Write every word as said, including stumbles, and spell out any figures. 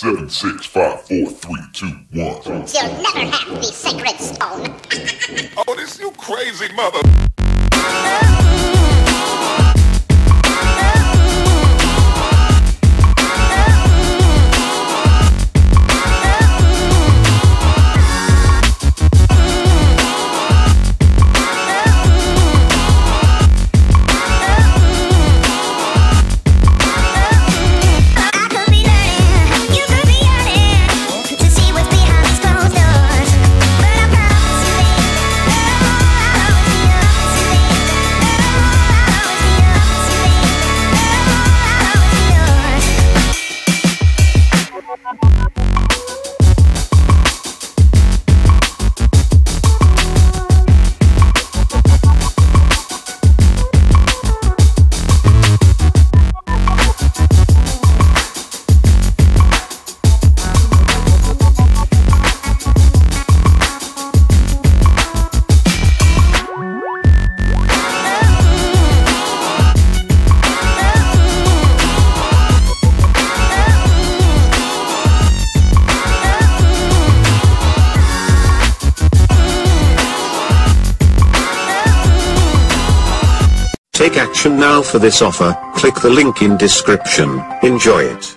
seven, six, five, four, three, two, one. You'll never have the sacred stone. Oh, this you crazy mother. Take action now for this offer. Click the link in description. Enjoy it.